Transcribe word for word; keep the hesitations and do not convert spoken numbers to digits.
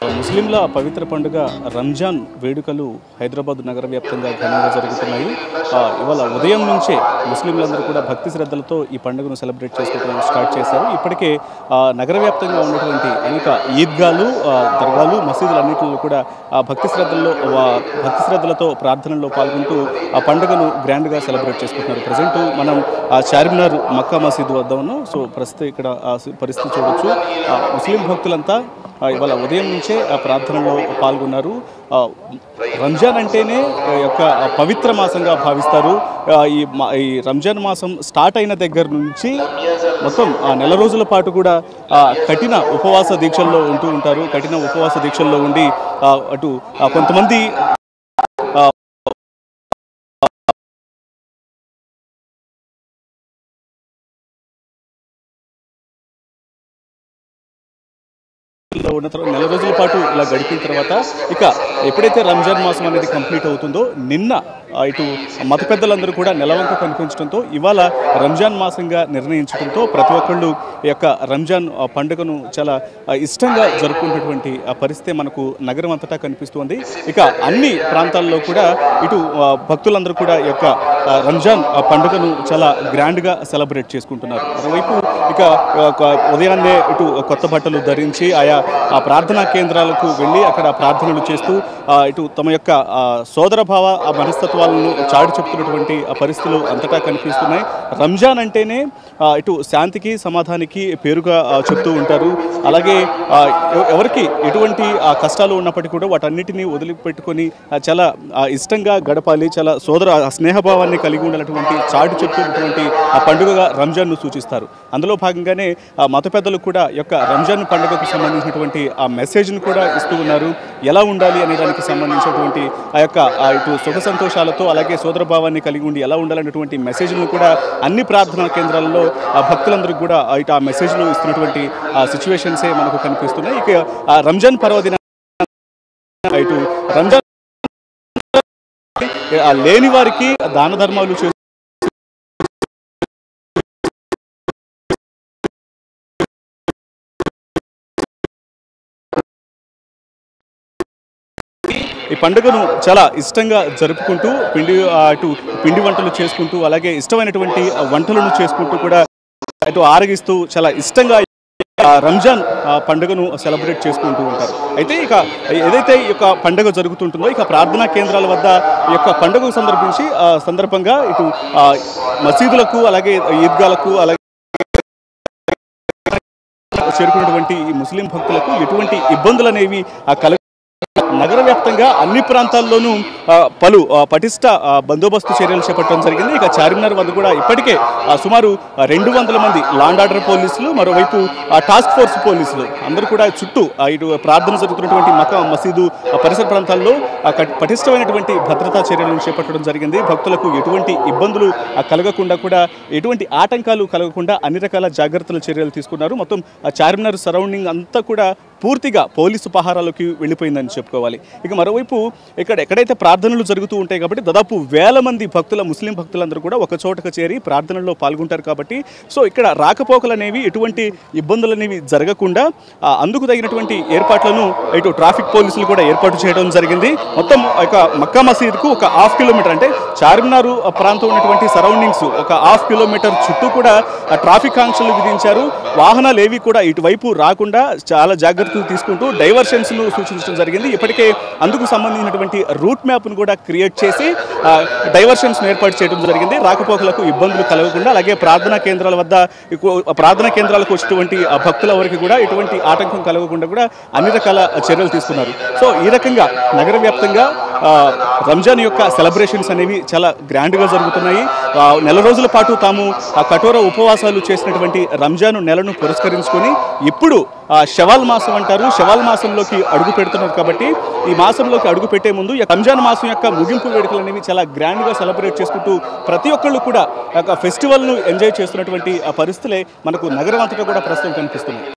ముస్లింల పవిత్ర పండుగ రంజాన్ వేడుకలు హైదరాబాద్ నగర వ్యాప్తంగా ఘనంగా జరుగుతున్నాయి. ఇవాళ ఉదయం నుంచే ముస్లింలందరూ కూడా భక్తి శ్రద్ధలతో ఈ పండుగను సెలబ్రేట్ చేసుకోవడం స్టార్ట్ చేశారు. ఇప్పటికే నగర వ్యాప్తంగా ఉన్నటువంటి అనేక ఈద్గాలు, దర్గాలు, మసీదులు అన్నింటిలో కూడా భక్తి శ్రద్ధల్లో భక్తి శ్రద్ధలతో ప్రార్థనల్లో పాల్గొంటూ ఆ పండుగను గ్రాండ్గా సెలబ్రేట్ చేసుకుంటున్నారు. ప్రజెంట్ మనం చార్మినార్ మక్కా మసీదు వద్ద ఉన్నాం. సో ప్రస్తుతం ఇక్కడ పరిస్థితి చూడొచ్చు. ముస్లిం భక్తులంతా ఇవాళ ఉదయం నుంచే ఆ ప్రార్థనలో పాల్గొన్నారు. రంజాన్ అంటేనే యొక్క పవిత్ర మాసంగా భావిస్తారు. ఈ ఈ రంజాన్ మాసం స్టార్ట్ అయిన దగ్గర నుంచి మొత్తం ఆ నెల రోజుల పాటు కూడా కఠిన ఉపవాస దీక్షల్లో ఉంటూ ఉంటారు. కఠిన ఉపవాస దీక్షల్లో ఉండి అటు కొంతమంది ఉన్న తర్వాత నెల రోజుల పాటు ఇలా గడిపిన తర్వాత ఇక ఎప్పుడైతే రంజాన్ మాసం అనేది కంప్లీట్ అవుతుందో నిన్న ఇటు మత పెద్దలందరూ కూడా నెలవంక కనిపించడంతో ఇవాళ రంజాన్ మాసంగా నిర్ణయించడంతో ప్రతి ఒక్కళ్ళు ఈ యొక్క రంజాన్ పండుగను చాలా ఇష్టంగా జరుపుకున్నటువంటి పరిస్థితి మనకు నగరం అంతటా కనిపిస్తుంది. ఇక అన్ని ప్రాంతాల్లో కూడా ఇటు భక్తులందరూ కూడా ఈ యొక్క రంజాన్ పండుగను చాలా గ్రాండ్గా సెలబ్రేట్ చేసుకుంటున్నారు. మరోవైపు ఇక ఉదయాన్నే ఇటు కొత్త బట్టలు ధరించి ఆయా ఆ ప్రార్థనా కేంద్రాలకు వెళ్ళి అక్కడ ప్రార్థనలు చేస్తూ ఇటు తమ యొక్క సోదర భావ ఆ మనస్తత్వాలను చాటి చెప్తున్నటువంటి పరిస్థితులు అంతటా కనిపిస్తున్నాయి. రంజాన్ అంటేనే ఇటు శాంతికి సమాధానికి పేరుగా చెప్తూ ఉంటారు. అలాగే ఎవరికి ఎటువంటి కష్టాలు ఉన్నప్పటికీ కూడా వాటన్నిటినీ వదిలిపెట్టుకొని చాలా ఇష్టంగా గడపాలి, చాలా సోదర స్నేహభావాన్ని కలిగి ఉన్నటువంటి చాటు చెప్తున్నటువంటి ఆ పండుగగా రంజాన్ను సూచిస్తారు. అందులో భాగంగానే మత పెద్దలు కూడా యొక్క రంజాన్ పండుగకు సంబంధించినటువంటి ఆ మెసేజ్ను కూడా ఇస్తూ ఉన్నారు. ఎలా ఉండాలి అనే దానికి సంబంధించినటువంటి ఆ యొక్క ఇటు సుఖ సంతోషాలతో అలాగే సోదరభావాన్ని కలిగి ఉండి ఎలా ఉండాలనేటువంటి మెసేజ్ను కూడా అన్ని ప్రార్థనా కేంద్రాల్లో ఆ భక్తులందరికీ కూడా ఇటు ఆ మెసేజ్ను ఇస్తున్నటువంటి ఆ సిచ్యువేషన్సే మనకు కనిపిస్తున్నాయి. ఇక ఆ రంజాన్ పర్వదిన ఇటు రంజాన్ లేని వారికి దాన ధర్మాలు చేస్తూ ఈ పండుగను చాలా ఇష్టంగా జరుపుకుంటూ పిండి అటు పిండి వంటలు చేసుకుంటూ అలాగే ఇష్టమైనటువంటి వంటలను చేసుకుంటూ కూడా అటు ఆరగిస్తూ చాలా ఇష్టంగా రంజాన్ పండుగను సెలబ్రేట్ చేసుకుంటూ ఉంటారు. అయితే ఇక ఏదైతే ఈ యొక్క పండుగ జరుగుతుంటుందో ఇక ప్రార్థనా కేంద్రాల వద్ద ఈ యొక్క పండుగకు సందర్భించి సందర్భంగా ఇటు మసీదులకు అలాగే ఈద్గాలకు అలాగే చేరుకున్నటువంటి ఈ ముస్లిం భక్తులకు ఎటువంటి ఇబ్బందులు అనేవి కల నగర వ్యాప్తంగా అన్ని ప్రాంతాల్లోనూ పలు పటిష్ట బందోబస్తు చర్యలు చేపట్టడం జరిగింది. ఇక చార్మినార్ వద్ద కూడా ఇప్పటికే సుమారు రెండు వందల మంది లాండ్ ఆర్డర్ పోలీసులు, మరోవైపు టాస్క్ ఫోర్స్ పోలీసులు అందరూ కూడా చుట్టూ ఇటు ప్రార్థన జరుగుతున్నటువంటి మక్కా మసీదు పరిసర ప్రాంతాల్లో పటిష్టమైనటువంటి భద్రతా చర్యలను చేపట్టడం జరిగింది. భక్తులకు ఎటువంటి ఇబ్బందులు కలగకుండా కూడా ఎటువంటి ఆటంకాలు కలగకుండా అన్ని రకాల జాగ్రత్తల చర్యలు తీసుకున్నారు. మొత్తం చార్మినార్ సరౌండింగ్ అంతా కూడా పూర్తిగా పోలీసు పహారాలోకి వెళ్ళిపోయిందని చెప్పుకోవాలి. ఇక మరోవైపు ఇక్కడ ఎక్కడైతే ప్రార్థనలు జరుగుతూ ఉంటాయి కాబట్టి దాదాపు వేల మంది భక్తుల ముస్లిం భక్తులందరూ కూడా ఒక చోటకు చేరి ప్రార్థనల్లో పాల్గొంటారు. కాబట్టి సో ఇక్కడ రాకపోకలు అనేవి ఎటువంటి ఇబ్బందులు అనేవి జరగకుండా అందుకు తగినటువంటి ఏర్పాట్లను ఇటు ట్రాఫిక్ పోలీసులు కూడా ఏర్పాటు చేయడం జరిగింది. మొత్తం ఒక మక్కా మసీద్కు ఒక హాఫ్ కిలోమీటర్ అంటే చార్మినారు ప్రాంతం ఉన్నటువంటి సరౌండింగ్స్ ఒక హాఫ్ కిలోమీటర్ చుట్టూ కూడా ట్రాఫిక్ ఆంక్షలు విధించారు. వాహనాలు ఏవి కూడా ఇటువైపు రాకుండా చాలా జాగ్రత్తలు తీసుకుంటూ డైవర్షన్స్ను సూచించడం జరిగింది. ఇప్పటికే అందుకు సంబంధించినటువంటి రూట్ మ్యాప్ను కూడా క్రియేట్ చేసి డైవర్షన్స్ను ఏర్పాటు చేయడం జరిగింది. రాకపోకలకు ఇబ్బందులు కలగకుండా అలాగే ప్రార్థనా కేంద్రాల వద్ద ప్రార్థనా కేంద్రాలకు వచ్చేటువంటి భక్తుల వరకు కూడా ఎటువంటి ఆటంకం కలగకుండా కూడా అన్ని రకాల చర్యలు తీసుకున్నారు. సో ఈ రకంగా నగర వ్యాప్తంగా రంజాన్ యొక్క సెలబ్రేషన్స్ అనేవి చాలా గ్రాండ్గా జరుగుతున్నాయి. నెల రోజుల పాటు తాము కఠోర ఉపవాసాలు చేసినటువంటి రంజాన్ నెలను పురస్కరించుకొని ఇప్పుడు షవాల్ మాసం అంటారు, షవాల్ మాసంలోకి అడుగు పెడుతున్నారు. కాబట్టి ఈ మాసంలోకి అడుగు పెట్టే ముందు రంజాన్ మాసం యొక్క ముగింపు వేడుకలు అనేవి చాలా గ్రాండ్గా సెలబ్రేట్ చేసుకుంటూ ప్రతి ఒక్కళ్ళు కూడా ఫెస్టివల్ను ఎంజాయ్ చేస్తున్నటువంటి పరిస్థితులే మనకు నగరం అంతటా కూడా ప్రస్తుతం కనిపిస్తున్నాయి.